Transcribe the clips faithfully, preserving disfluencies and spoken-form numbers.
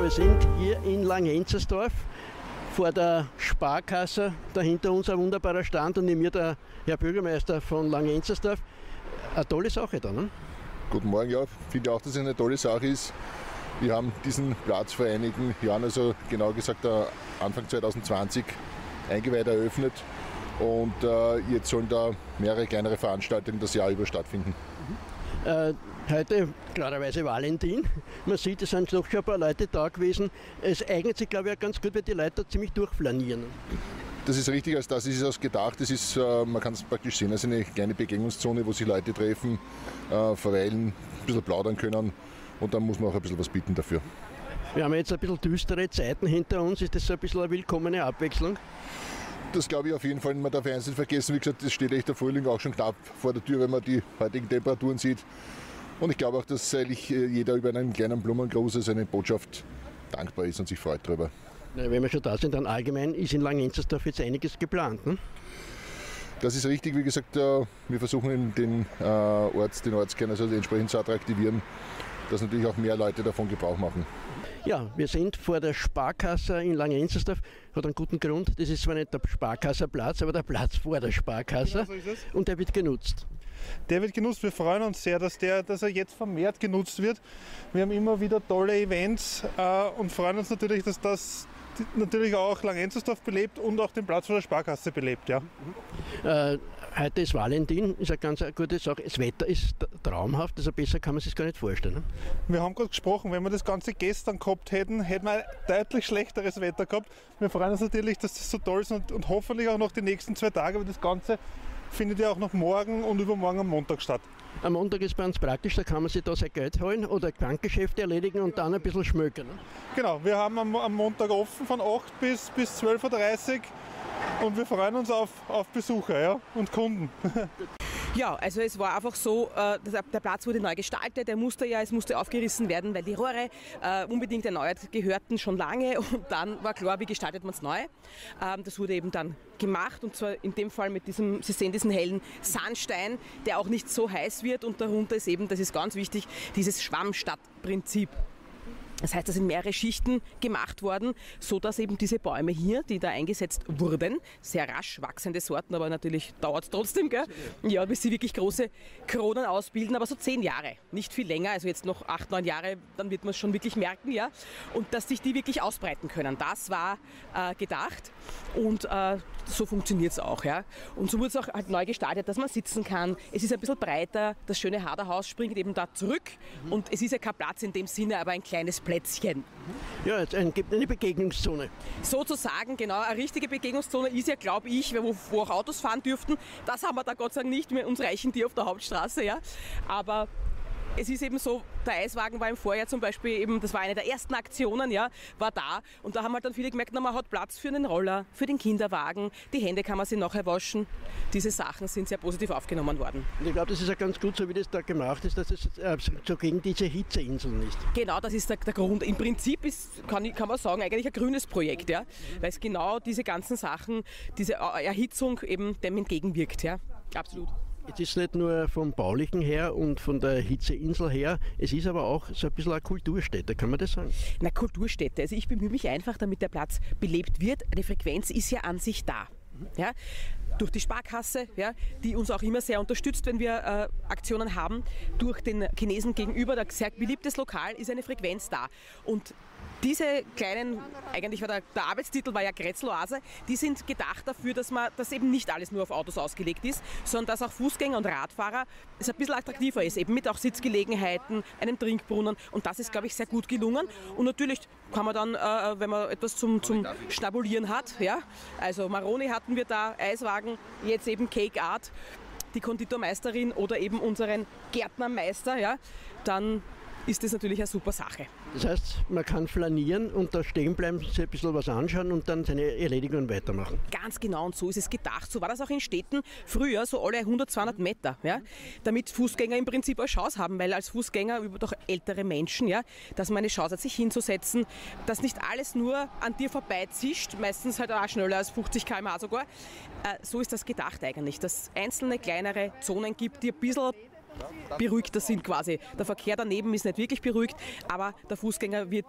Wir sind hier in Langenzersdorf vor der Sparkasse. Da hinter uns ein wunderbarer Stand und neben mir der Herr Bürgermeister von Langenzersdorf. Eine tolle Sache da, ne? Guten Morgen, ja, ich finde auch, dass es eine tolle Sache ist. Wir haben diesen Platz vor einigen Jahren, also genau gesagt Anfang zwanzig zwanzig, eingeweiht eröffnet. Und äh, jetzt sollen da mehrere kleinere Veranstaltungen das Jahr über stattfinden. Mhm. Äh, heute klarerweise Valentin. Man sieht, es sind doch schon ein paar Leute da gewesen. Es eignet sich, glaube ich, auch ganz gut, weil die Leute da ziemlich durchflanieren. Das ist richtig, als das ist es auch gedacht. Das ist, äh, man kann es praktisch sehen, als eine kleine Begegnungszone, wo sich Leute treffen, äh, verweilen, ein bisschen plaudern können und dann muss man auch ein bisschen was bieten dafür. Wir haben jetzt ein bisschen düstere Zeiten hinter uns. Ist das so ein bisschen eine willkommene Abwechslung? Das glaube ich auf jeden Fall. Man darf eins nicht vergessen, wie gesagt, es steht echt der Frühling auch schon knapp vor der Tür, wenn man die heutigen Temperaturen sieht. Und ich glaube auch, dass eigentlich jeder über einen kleinen Blumengruß als eine Botschaft dankbar ist und sich freut darüber. Ja, wenn wir schon da sind, dann allgemein ist in Langenzersdorf jetzt einiges geplant. Ne? Das ist richtig, wie gesagt, wir versuchen den, Orts, den Ortskern also entsprechend zu attraktivieren, dass natürlich auch mehr Leute davon Gebrauch machen. Ja, wir sind vor der Sparkasse in Langenzersdorf. Hat einen guten Grund. Das ist zwar nicht der Sparkassenplatz, aber der Platz vor der Sparkasse. Genau so ist es. Und der wird genutzt. Der wird genutzt. Wir freuen uns sehr, dass, der, dass er jetzt vermehrt genutzt wird. Wir haben immer wieder tolle Events äh, und freuen uns natürlich, dass das natürlich auch Langenzersdorf belebt und auch den Platz vor der Sparkasse belebt. Ja. Äh, heute ist Valentin, ist eine ganz eine gute Sache. Das Wetter ist traumhaft, also besser kann man sich gar nicht vorstellen. Ne? Wir haben gerade gesprochen, wenn wir das Ganze gestern gehabt hätten, hätten wir ein deutlich schlechteres Wetter gehabt. Wir freuen uns natürlich, dass das so toll ist und, und hoffentlich auch noch die nächsten zwei Tage, aber das Ganze findet ja auch noch morgen und übermorgen am Montag statt. Am Montag ist bei uns praktisch, da kann man sich da sein Geld holen oder Bankgeschäfte erledigen und dann ein bisschen schmökern. Ne? Genau, wir haben am, am Montag offen von acht bis, bis zwölf Uhr dreißig und wir freuen uns auf, auf Besucher, ja, und Kunden. Ja, also es war einfach so, äh, der Platz wurde neu gestaltet, der musste ja, es musste aufgerissen werden, weil die Rohre äh, unbedingt erneuert gehörten schon lange und dann war klar, wie gestaltet man es neu. Ähm, das wurde eben dann gemacht und zwar in dem Fall mit diesem, Sie sehen diesen hellen Sandstein, der auch nicht so heiß wird und darunter ist eben, das ist ganz wichtig, dieses Schwammstadtprinzip. Das heißt, da sind mehrere Schichten gemacht worden, sodass eben diese Bäume hier, die da eingesetzt wurden, sehr rasch wachsende Sorten, aber natürlich dauert es trotzdem, gell? Ja, bis sie wirklich große Kronen ausbilden, aber so zehn Jahre, nicht viel länger, also jetzt noch acht, neun Jahre, dann wird man es schon wirklich merken, ja, und dass sich die wirklich ausbreiten können, das war äh, gedacht und äh, so funktioniert es auch, ja. Und so wurde es auch halt neu gestaltet, dass man sitzen kann, es ist ein bisschen breiter, das schöne Haderhaus springt eben da zurück mhm. und es ist ja kein Platz in dem Sinne, aber ein kleines Plätzchen. Ja, es gibt eine Begegnungszone. Sozusagen, genau. Eine richtige Begegnungszone ist ja, glaube ich, wo, wo auch Autos fahren dürften. Das haben wir da Gott sei Dank nicht mehr. Uns reichen die auf der Hauptstraße, ja. Aber es ist eben so, der Eiswagen war im Vorjahr zum Beispiel eben, das war eine der ersten Aktionen, ja, war da. Und da haben halt dann viele gemerkt, na, man hat Platz für einen Roller, für den Kinderwagen, die Hände kann man sich nachher waschen. Diese Sachen sind sehr positiv aufgenommen worden. Und ich glaube, das ist ja ganz gut, so wie das da gemacht ist, dass es äh, so gegen diese Hitzeinseln ist. Genau, das ist der, der Grund. Im Prinzip ist, kann, kann man sagen, eigentlich ein grünes Projekt, ja, weil es genau diese ganzen Sachen, diese Erhitzung eben dem entgegenwirkt, ja, absolut. Es ist nicht nur vom Baulichen her und von der Hitzeinsel her, es ist aber auch so ein bisschen eine Kulturstätte, kann man das sagen? Na, Kulturstätte. Also ich bemühe mich einfach, damit der Platz belebt wird. Eine Frequenz ist ja an sich da. Ja, durch die Sparkasse, ja, die uns auch immer sehr unterstützt, wenn wir äh, Aktionen haben. Durch den Chinesen gegenüber, ein sehr beliebtes Lokal, ist eine Frequenz da. Und diese kleinen, eigentlich war der, der Arbeitstitel war ja Grätzloase, die sind gedacht dafür, dass man, dass eben nicht alles nur auf Autos ausgelegt ist, sondern dass auch Fußgänger und Radfahrer es ein bisschen attraktiver ist, eben mit auch Sitzgelegenheiten, einem Trinkbrunnen und das ist, glaube ich, sehr gut gelungen und natürlich kann man dann, äh, wenn man etwas zum, zum Schnabulieren hat, ja, also Maroni hatten wir da, Eiswagen, jetzt eben Cake Art, die Konditormeisterin oder eben unseren Gärtnermeister, ja, dann ist das natürlich eine super Sache. Das heißt, man kann flanieren und da stehen bleiben, sich ein bisschen was anschauen und dann seine Erledigungen weitermachen. Ganz genau, und so ist es gedacht. So war das auch in Städten früher, so alle hundert, zweihundert Meter, ja, damit Fußgänger im Prinzip eine Chance haben, weil als Fußgänger, über doch ältere Menschen, ja, dass man eine Chance hat, sich hinzusetzen, dass nicht alles nur an dir vorbeizischt, meistens halt auch schneller als fünfzig Kilometer pro Stunde sogar. Äh, so ist das gedacht eigentlich, dass es einzelne kleinere Zonen gibt, die ein bisschen beruhigter sind quasi. Der Verkehr daneben ist nicht wirklich beruhigt, aber der Fußgänger wird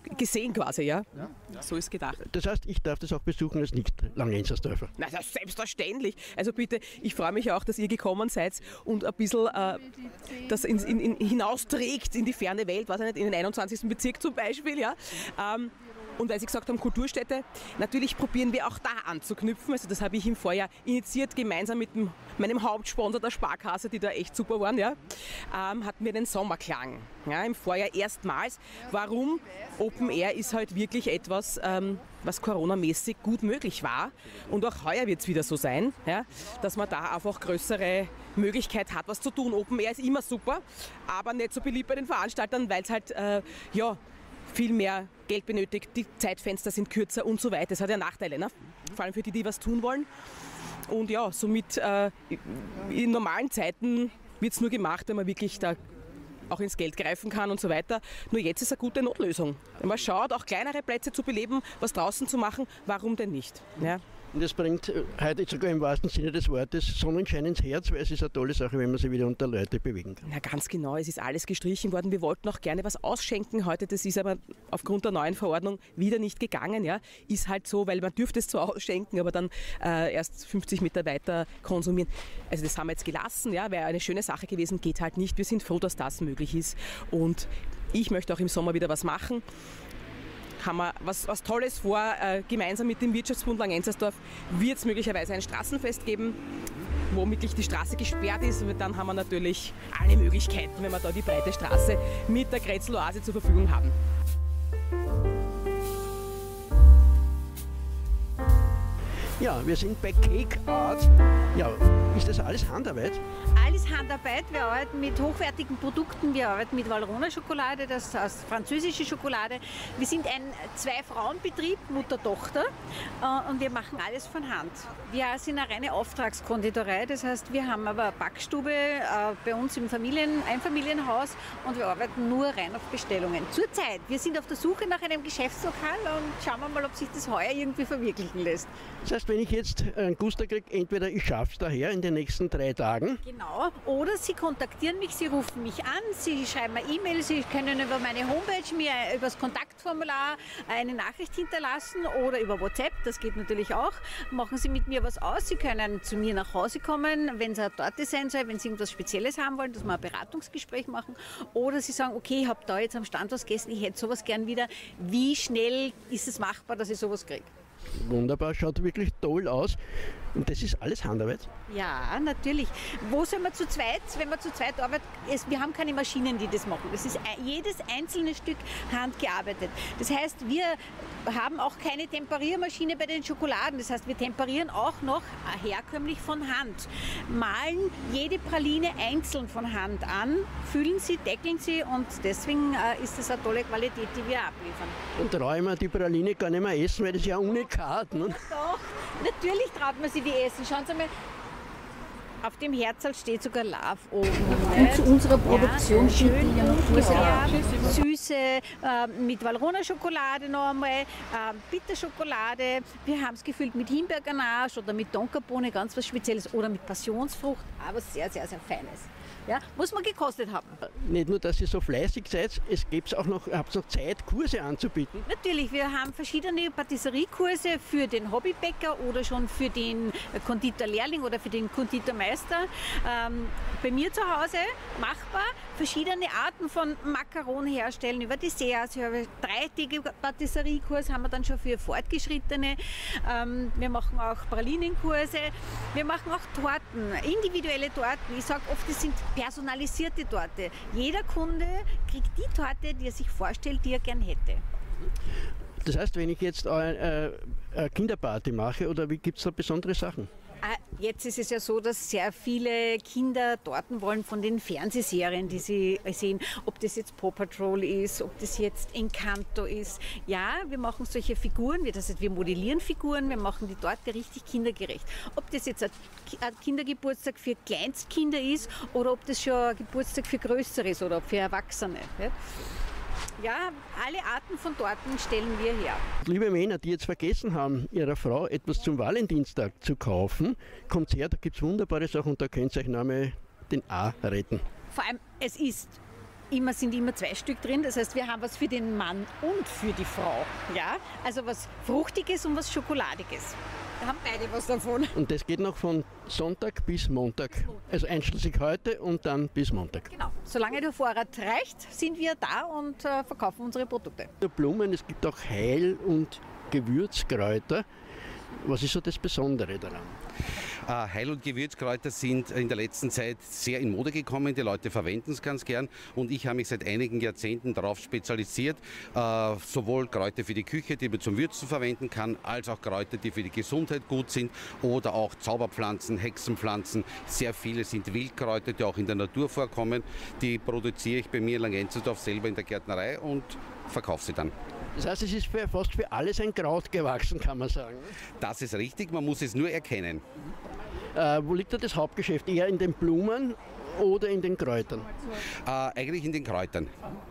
gesehen quasi, ja? Ja, ja. So ist gedacht. Das heißt, ich darf das auch besuchen als Nicht-Langenzersdörfer? Na, das ist selbstverständlich. Also bitte, ich freue mich auch, dass ihr gekommen seid und ein bisschen äh, das in, in, in, hinausträgt in die ferne Welt, weiß ich nicht, in den einundzwanzigsten Bezirk zum Beispiel, ja. Ähm, Und weil Sie gesagt haben, Kulturstätte, natürlich probieren wir auch da anzuknüpfen. Also das habe ich im Vorjahr initiiert, gemeinsam mit dem, meinem Hauptsponsor der Sparkasse, die da echt super waren. Ja, ähm, hatten wir den Sommerklang. Ja, im Vorjahr erstmals. Warum? Open Air ist halt wirklich etwas, ähm, was coronamäßig gut möglich war. Und auch heuer wird es wieder so sein, ja, dass man da einfach größere Möglichkeit hat, was zu tun. Open Air ist immer super, aber nicht so beliebt bei den Veranstaltern, weil es halt, äh, ja, viel mehr Geld benötigt, die Zeitfenster sind kürzer und so weiter. Das hat ja Nachteile, ne? Vor allem für die, die was tun wollen. Und ja, somit äh, in normalen Zeiten wird es nur gemacht, wenn man wirklich da auch ins Geld greifen kann und so weiter. Nur jetzt ist eine gute Notlösung. Wenn man schaut, auch kleinere Plätze zu beleben, was draußen zu machen, warum denn nicht? Ja? Und das bringt heute sogar im wahrsten Sinne des Wortes Sonnenschein ins Herz, weil es ist eine tolle Sache, wenn man sich wieder unter Leute bewegen kann. Na ganz genau, es ist alles gestrichen worden. Wir wollten auch gerne was ausschenken heute, das ist aber aufgrund der neuen Verordnung wieder nicht gegangen. Ja. Ist halt so, weil man dürfte es zwar ausschenken, aber dann äh, erst fünfzig Meter weiter konsumieren. Also das haben wir jetzt gelassen, ja, wäre eine schöne Sache gewesen, geht halt nicht. Wir sind froh, dass das möglich ist und ich möchte auch im Sommer wieder was machen. Haben wir was, was Tolles vor. Äh, gemeinsam mit dem Wirtschaftsbund Langenzersdorf wird es möglicherweise ein Straßenfest geben, wo wirklich die Straße gesperrt ist. Und dann haben wir natürlich alle Möglichkeiten, wenn wir da die breite Straße mit der Grätzl-Oase zur Verfügung haben. Ja, wir sind bei Cake Art. Ja, ist das alles Handarbeit? Alles Handarbeit. Wir arbeiten mit hochwertigen Produkten. Wir arbeiten mit Valrhona-Schokolade, das ist französische Schokolade. Wir sind ein Zwei-Frauen-Betrieb, Mutter-Tochter, und wir machen alles von Hand. Wir sind eine reine Auftragskonditorei, das heißt, wir haben aber eine Backstube bei uns im Familien-, Einfamilienhaus und wir arbeiten nur rein auf Bestellungen. Zurzeit, wir sind auf der Suche nach einem Geschäftslokal und schauen wir mal, ob sich das heuer irgendwie verwirklichen lässt. Das heißt, wenn ich jetzt einen Guster kriege, entweder ich schaffe es daher in den nächsten drei Tagen. Genau, oder Sie kontaktieren mich, Sie rufen mich an, Sie schreiben eine E-Mail, Sie können über meine Homepage mir über das Kontaktformular eine Nachricht hinterlassen oder über WhatsApp, das geht natürlich auch. Machen Sie mit mir was aus, Sie können zu mir nach Hause kommen, wenn es eine Torte sein soll, wenn Sie irgendwas Spezielles haben wollen, dass wir ein Beratungsgespräch machen. Oder Sie sagen, okay, ich habe da jetzt am Stand was gegessen, ich hätte sowas gern wieder. Wie schnell ist es machbar, dass ich sowas kriege? Wunderbar, schaut wirklich toll aus. Und das ist alles Handarbeit? Ja, natürlich. Wo soll man zu zweit, wenn man zu zweit arbeitet, es, wir haben keine Maschinen, die das machen. Das ist jedes einzelne Stück handgearbeitet. Das heißt, wir haben auch keine Temperiermaschine bei den Schokoladen. Das heißt, wir temperieren auch noch herkömmlich von Hand. Malen jede Praline einzeln von Hand an, füllen sie, deckeln sie und deswegen äh, ist das eine tolle Qualität, die wir abliefern. Und traue ich mir die Praline gar nicht mehr essen, weil das ist ja Unikat. Ne? Doch, natürlich traut man sie die essen. Schauen Sie mal, auf dem Herzl steht sogar Love oben. Und zu unserer Produktion ja, schön ja, süße, äh, mit Valrhona-Schokolade noch einmal, äh, Bitterschokolade. Wir haben es gefüllt mit Himbeerganache oder mit Tonkabohne, ganz was Spezielles, oder mit Passionsfrucht, aber sehr, sehr, sehr Feines. Ja, muss man gekostet haben. Nicht nur, dass ihr so fleißig seid, es gibt auch noch, habt noch Zeit, Kurse anzubieten? Natürlich, wir haben verschiedene Patisseriekurse für den Hobbybäcker oder schon für den Konditorlehrling oder für den Konditormeister. Ähm, bei mir zu Hause machbar, verschiedene Arten von Macaron herstellen, über Desserts, über dreitägige Patisseriekurs haben wir dann schon für Fortgeschrittene. Ähm, wir machen auch Pralinenkurse, wir machen auch Torten, individuelle Torten. Ich sage oft, das sind personalisierte Torte. Jeder Kunde kriegt die Torte, die er sich vorstellt, die er gern hätte. Das heißt, wenn ich jetzt eine, eine Kinderparty mache, oder wie gibt es da besondere Sachen? Jetzt ist es ja so, dass sehr viele Kinder Torten wollen von den Fernsehserien, die sie sehen. Ob das jetzt Paw Patrol ist, ob das jetzt Encanto ist. Ja, wir machen solche Figuren, das heißt, wir modellieren Figuren, wir machen die Torte richtig kindergerecht. Ob das jetzt ein Kindergeburtstag für Kleinstkinder ist oder ob das schon ein Geburtstag für Größere ist oder für Erwachsene. Ja, alle Arten von Torten stellen wir her. Liebe Männer, die jetzt vergessen haben, ihrer Frau etwas zum Valentinstag zu kaufen, kommt her, da gibt es wunderbare Sachen und da könnt ihr euch nochmal den A retten. Vor allem, es ist immer, sind immer zwei Stück drin. Das heißt, wir haben was für den Mann und für die Frau. Ja? Also was Fruchtiges und was Schokoladiges. Da haben beide was davon. Und das geht noch von Sonntag bis Montag. Also einschließlich heute und dann bis Montag. Genau. Solange der Vorrat reicht, sind wir da und äh, verkaufen unsere Produkte. Blumen, es gibt auch Heil- und Gewürzkräuter. Was ist so das Besondere daran? Heil- und Gewürzkräuter sind in der letzten Zeit sehr in Mode gekommen. Die Leute verwenden es ganz gern und ich habe mich seit einigen Jahrzehnten darauf spezialisiert, äh, sowohl Kräuter für die Küche, die man zum Würzen verwenden kann, als auch Kräuter, die für die Gesundheit gut sind oder auch Zauberpflanzen, Hexenpflanzen. Sehr viele sind Wildkräuter, die auch in der Natur vorkommen. Die produziere ich bei mir in Langenzersdorf selber in der Gärtnerei und verkaufe sie dann. Das heißt, es ist für, fast für alles ein Kraut gewachsen, kann man sagen. Das ist richtig, man muss es nur erkennen. Äh, wo liegt da das Hauptgeschäft? Eher in den Blumen oder in den Kräutern? Äh, eigentlich in den Kräutern.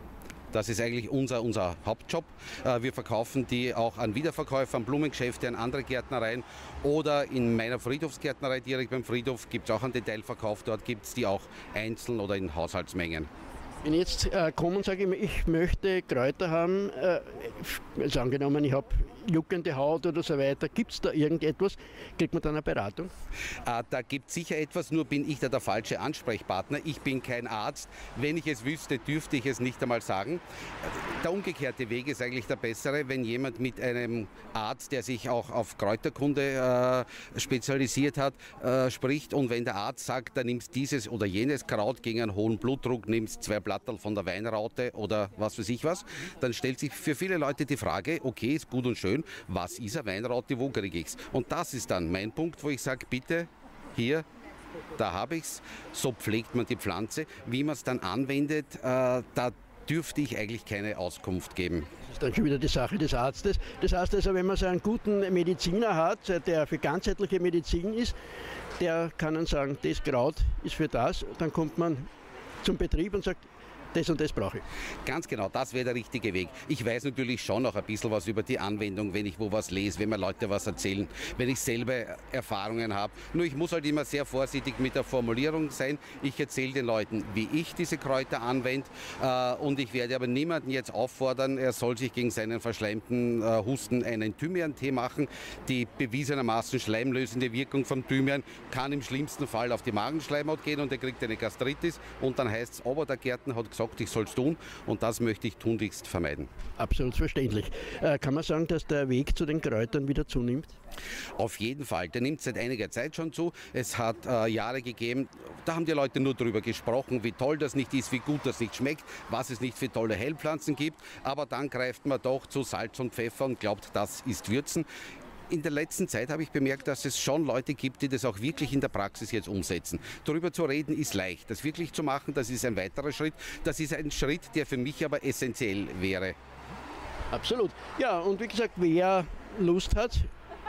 Das ist eigentlich unser, unser Hauptjob. Äh, wir verkaufen die auch an Wiederverkäufer, an Blumengeschäfte, an andere Gärtnereien oder in meiner Friedhofsgärtnerei direkt beim Friedhof gibt es auch einen Detailverkauf. Dort gibt es die auch einzeln oder in Haushaltsmengen. Wenn ich jetzt äh, komme und sage, ich möchte Kräuter haben, äh, also angenommen, ich habe juckende Haut oder so weiter, gibt es da irgendetwas? Kriegt man dann eine Beratung? Äh, da gibt es sicher etwas, nur bin ich da der falsche Ansprechpartner. Ich bin kein Arzt. Wenn ich es wüsste, dürfte ich es nicht einmal sagen. Der umgekehrte Weg ist eigentlich der bessere, wenn jemand mit einem Arzt, der sich auch auf Kräuterkunde äh, spezialisiert hat, äh, spricht und wenn der Arzt sagt, da nimmst dieses oder jenes Kraut gegen einen hohen Blutdruck, nimmst zwei Blatterl von der Weinraute oder was weiß ich was, dann stellt sich für viele Leute die Frage, okay, ist gut und schön, was ist eine Weinraute, wo kriege ich es? Und das ist dann mein Punkt, wo ich sage, bitte, hier, da habe ich es, so pflegt man die Pflanze. Wie man es dann anwendet, äh, da dürfte ich eigentlich keine Auskunft geben. Das ist dann schon wieder die Sache des Arztes. Das heißt also, wenn man so einen guten Mediziner hat, der für ganzheitliche Medizin ist, der kann dann sagen, das Kraut ist für das, dann kommt man zum Betrieb und sagt, das und das brauche ich. Ganz genau, das wäre der richtige Weg. Ich weiß natürlich schon noch ein bisschen was über die Anwendung, wenn ich wo was lese, wenn mir Leute was erzählen, wenn ich selber Erfahrungen habe. Nur ich muss halt immer sehr vorsichtig mit der Formulierung sein. Ich erzähle den Leuten, wie ich diese Kräuter anwende äh, und ich werde aber niemanden jetzt auffordern, er soll sich gegen seinen verschleimten äh, Husten einen Thymian-Tee machen. Die bewiesenermaßen schleimlösende Wirkung vom Thymian kann im schlimmsten Fall auf die Magenschleimhaut gehen und er kriegt eine Gastritis und dann heißt es, aber der Gärtner hat gesagt, ich soll es tun und das möchte ich tunlichst vermeiden. Absolut verständlich. Äh, kann man sagen, dass der Weg zu den Kräutern wieder zunimmt? Auf jeden Fall. Der nimmt seit einiger Zeit schon zu. Es hat äh, Jahre gegeben, da haben die Leute nur darüber gesprochen, wie toll das nicht ist, wie gut das nicht schmeckt, was es nicht für tolle Heilpflanzen gibt. Aber dann greift man doch zu Salz und Pfeffer und glaubt, das ist Würzen. In der letzten Zeit habe ich bemerkt, dass es schon Leute gibt, die das auch wirklich in der Praxis jetzt umsetzen. Darüber zu reden ist leicht. Das wirklich zu machen, das ist ein weiterer Schritt. Das ist ein Schritt, der für mich aber essentiell wäre. Absolut. Ja, und wie gesagt, wer Lust hat,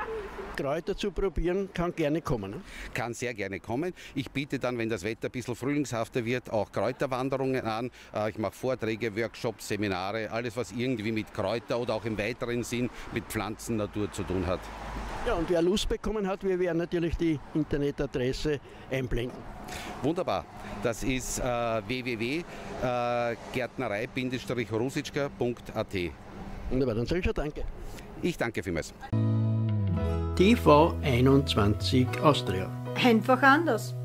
Kräuter zu probieren, kann gerne kommen. Ne? Kann sehr gerne kommen. Ich biete dann, wenn das Wetter ein bisschen frühlingshafter wird, auch Kräuterwanderungen an. Ich mache Vorträge, Workshops, Seminare, alles was irgendwie mit Kräuter oder auch im weiteren Sinn mit Pflanzennatur zu tun hat. Ja, und wer Lust bekommen hat, wir werden natürlich die Internetadresse einblenden. Wunderbar. Das ist äh, w w w punkt gärtnerei Bindestrich rusitschka punkt a t. Wunderbar, dann sage ich schon danke. Ich danke vielmals. T V einundzwanzig Austria. Einfach anders.